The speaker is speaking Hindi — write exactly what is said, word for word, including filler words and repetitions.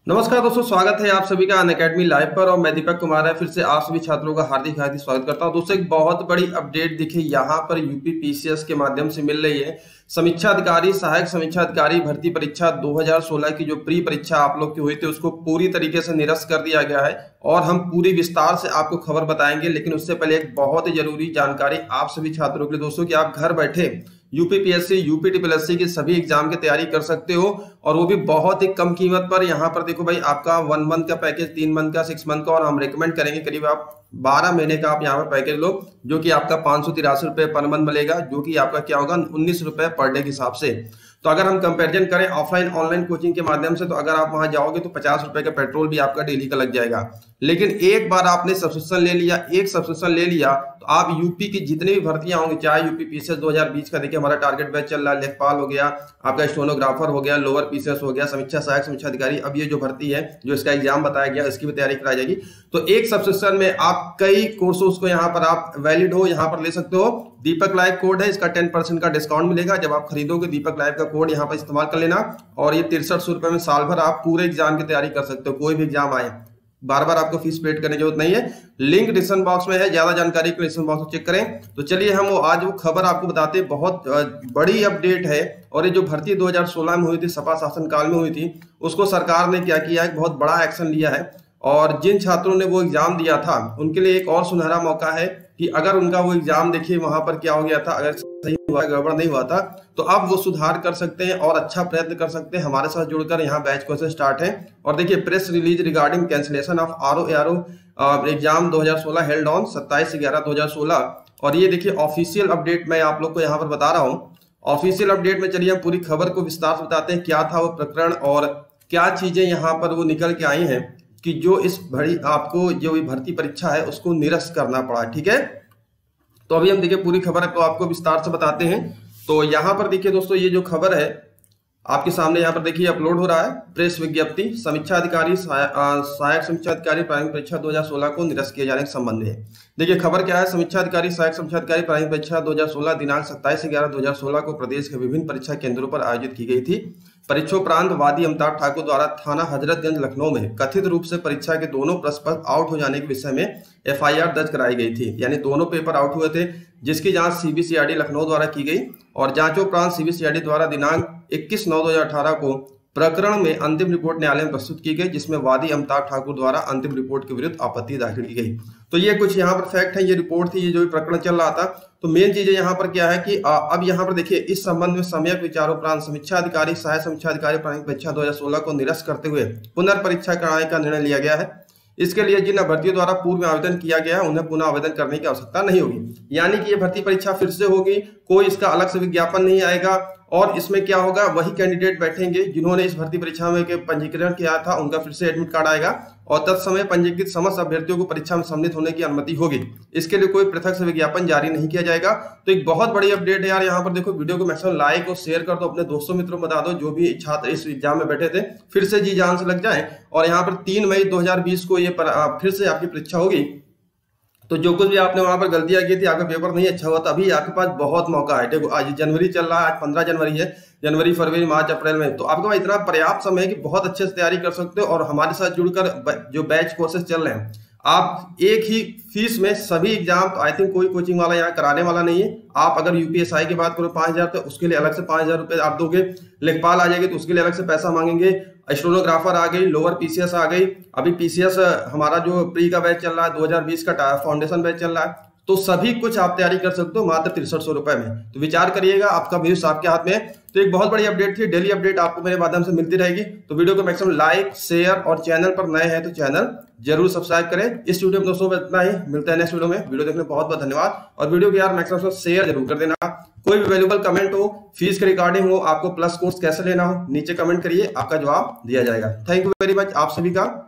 नमस्कार दोस्तों, स्वागत है आप सभी का अनअकैडमी लाइव पर। और मैं दीपक कुमार है, फिर से आप सभी छात्रों का हार्दिक हार्दिक स्वागत करता हूं। दोस्तों, एक बहुत बड़ी अपडेट दिखी यहाँ पर यूपी पीसीएस के माध्यम से मिल रही है। समीक्षा अधिकारी, सहायक समीक्षा अधिकारी भर्ती परीक्षा दो हज़ार सोलह की जो प्री परीक्षा आप लोग की हुई थी उसको पूरी तरीके से निरस्त कर दिया गया है और हम पूरी विस्तार से आपको खबर बताएंगे। लेकिन उससे पहले एक बहुत ही जरूरी जानकारी आप सभी छात्रों के लिए दोस्तों, कि आप घर बैठे यूपीपीएससी, यूपी ट्रिपलएससी की सभी एग्जाम की तैयारी कर सकते हो और वो भी बहुत ही कम कीमत पर। यहाँ पर देखो भाई, आपका वन मंथ का पैकेज, तीन मंथ का, सिक्स मंथ का, और हम रेकमेंड करेंगे करीब आप बारह महीने का आप यहाँ पर पैकेज लो, जो कि आपका पाँच सौ तिरासी रुपए पर मंथ मिलेगा, जो कि आपका क्या होगा उन्नीस रुपए पर डे के हिसाब से। तो अगर हम कंपैरिजन करें ऑफलाइन ऑनलाइन कोचिंग के माध्यम से, तो अगर आप वहां जाओगे तो पचास रुपए का पेट्रोल भी आपका डेली का लग जाएगा। लेकिन एक बार आपने सब्सक्रिप्शन ले लिया, एक सब्सक्रिप्शन ले लिया तो आप यूपी की जितनी भी भर्तियां होंगी, चाहे यूपी पीसीएस दो हज़ार बीस का देखिए हमारा टारगेट बैच चल रहा है, लेखपाल हो गया, आपका स्टेनोग्राफर हो गया, लोअर पीसीएस हो गया, समीक्षा सहायक समीक्षा अधिकारी, अब ये जो भर्ती है जो इसका एग्जाम बताया गया इसकी भी तैयारी कराई जाएगी। तो एक सब्सक्रिप्शन में आप कई कोर्सेज को यहाँ पर आप वैलिड हो यहाँ पर ले सकते हो। दीपक लाइव कोड है, इसका टेन परसेंट का डिस्काउंट मिलेगा जब आप खरीदोगे। दीपक लाइव का कोड यहाँ पर इस्तेमाल कर लेना और ये तिरसठ सौ रुपए में साल भर आप पूरे एग्जाम की तैयारी कर सकते हो। कोई भी एग्जाम आए, बार बार आपको फीस पेड करने की जरूरत नहीं है। लिंक डिस्क्रिप्शन बॉक्स में है, ज्यादा जानकारी के लिए डिस्क्रिप्शन बॉक्स को चेक करें। तो चलिए हम वो आज वो खबर आपको बताते हैं, बहुत बड़ी अपडेट है। और ये जो भर्ती दो हज़ार सोलह में हुई थी, सपा शासन काल में हुई थी, उसको सरकार ने क्या किया है, बहुत बड़ा एक्शन लिया है। और जिन छात्रों ने वो एग्जाम दिया था उनके लिए एक और सुनहरा मौका है कि अगर उनका वो एग्जाम देखिए वहां पर क्या हो गया था, अगर सही हुआ, गड़बड़ नहीं हुआ था, तो अब वो सुधार कर सकते हैं और अच्छा प्रयत्न कर सकते हैं। हमारे साथ जुड़कर यहाँ बैच कोर्सेज स्टार्ट है। और देखिए, press release regarding cancellation of R O AR O exam दो हज़ार सोलह हेल्ड ऑन सत्ताईस ग्यारह दो हज़ार सोलह। और ये देखिए ऑफिशियल अपडेट मैं आप लोग को यहाँ पर बता रहा हूँ। ऑफिशियल अपडेट में चलिए हम पूरी खबर को विस्तार से बताते हैं, क्या था वो प्रकरण और क्या चीजें यहाँ पर वो निकल के आई हैं कि जो इस भरी आपको जो भी भर्ती परीक्षा है उसको निरस्त करना पड़ा। ठीक है, तो अभी हम देखिए पूरी खबर को आपको विस्तार से बताते हैं। तो यहाँ पर देखिए दोस्तों, ये जो खबर है आपके सामने यहाँ पर देखिए अपलोड हो रहा है। प्रेस विज्ञप्ति, समीक्षा अधिकारी, सहायक समीक्षा अधिकारी प्रारंभिक परीक्षा दो हज़ार सोलह को निरस्त किए जाने के संबंध में देखिए खबर क्या है। समीक्षा अधिकारी, सहायक समीक्षा अधिकारी प्रारंभिक परीक्षा दो हज़ार सोलह दिनांक सत्ताईस ग्यारह दो हज़ार सोलह को प्रदेश के विभिन्न परीक्षा केंद्रों पर आयोजित की गई थी। परीक्षोपरांत वादी अमिताभ ठाकुर द्वारा थाना हजरतगंज लखनऊ में कथित रूप से परीक्षा के दोनों प्रश्न पत्र आउट हो जाने के विषय में एफआईआर दर्ज कराई गई थी। यानी दोनों पेपर आउट हुए थे, जिसकी जांच सीबीसीआईडी लखनऊ द्वारा की गई और जांचोपरांत सीबीसीआईडी द्वारा दिनांक इक्कीस नौ दो हज़ार अठारह को प्रकरण में अंतिम रिपोर्ट न्यायालय में प्रस्तुत की गई, जिसमें वादी अमिताभ ठाकुर द्वारा अंतिम रिपोर्ट के विरुद्ध आपत्ति दाखिल की गई। तो ये कुछ यहाँ पर फैक्ट है, ये रिपोर्ट थी, ये जो भी प्रकरण चल रहा था। तो मेन चीजें यहाँ पर क्या है कि अब यहाँ पर देखिए, इस संबंध में सम्यक विचारोपरांत समीक्षा अधिकारी, सहायक समीक्षा अधिकारी प्रारंभिक परीक्षा दो हज़ार सोलह को निरस्त करते हुए पुनर्परीक्षा कराने का निर्णय लिया गया है। इसके लिए जिन अभ्यर्थियों द्वारा पूर्व में आवेदन किया गया है उन्हें पुनः आवेदन करने की आवश्यकता नहीं होगी। यानी कि ये भर्ती परीक्षा फिर से होगी, कोई इसका अलग से विज्ञापन नहीं आएगा। और इसमें क्या होगा, वही कैंडिडेट बैठेंगे जिन्होंने इस भर्ती परीक्षा में पंजीकरण किया था, उनका फिर से एडमिट कार्ड आएगा और तत्समय पंजीकृत समस्त अभ्यर्थियों को परीक्षा में सम्मिलित होने की अनुमति होगी। इसके लिए कोई पृथक से विज्ञापन जारी नहीं किया जाएगा। तो एक बहुत बड़ी अपडेट है यार। यहाँ पर देखो, वीडियो को मैक्सिमम लाइक और शेयर कर दो, अपने दोस्तों मित्रों को बता दो, जो भी छात्र इस एग्जाम में बैठे थे फिर से जी जान से लग जाए। और यहाँ पर तीन मई दो हज़ार बीस को ये फिर से आपकी परीक्षा होगी। तो जो कुछ भी आपने वहां पर गलतियां की थी, आपका पेपर नहीं अच्छा हुआ, तभी आपके पास बहुत मौका है। देखो आज जनवरी चल रहा है, आज पंद्रह जनवरी है, जनवरी फरवरी मार्च अप्रैल में, तो आपके पास इतना पर्याप्त समय है कि बहुत अच्छे से तैयारी कर सकते हो। और हमारे साथ जुड़कर जो बैच कोर्सेज चल रहे हैं, आप एक ही फीस में सभी एग्जाम, तो आई थिंक कोई कोचिंग वाला यहाँ कराने वाला नहीं है। आप अगर यूपीएसआई की बात करो पांच हजार, तो उसके लिए अलग से पांच हजार रुपए आप दोगे। लेखपाल आ जाएगी तो उसके लिए अलग से पैसा मांगेंगे। स्टेनोग्राफर आ गई, लोअर पीसीएस आ गई, अभी पीसीएस हमारा जो प्री का बैच चल रहा है दो हज़ार बीस का फाउंडेशन बैच चल रहा है, तो सभी कुछ आप तैयारी कर सकते हो मात्र तिरसठ सौ रुपए में। तो विचार करिएगा, आपका भविष्य आपके हाथ में है। तो एक बहुत बड़ी अपडेट थी, डेली अपडेट आपको मेरे माध्यम से मिलती रहेगी। तो वीडियो को मैक्सिमम लाइक शेयर और चैनल पर नए हैं तो चैनल जरूर सब्सक्राइब करें। इस वीडियो में दोस्तों इतना ही, मिलता है नेक्स्ट वीडियो में। वीडियो देखने बहुत बहुत धन्यवाद। और वीडियो को यार मैक्सिमम शेयर जरूर कर देना। कोई भी वैल्यूबल कमेंट हो, फीस के रिगार्डिंग हो, आपको प्लस कोर्स कैसे लेना हो, नीचे कमेंट करिए, आपका जवाब दिया जाएगा। थैंक यू वेरी मच आप सभी का।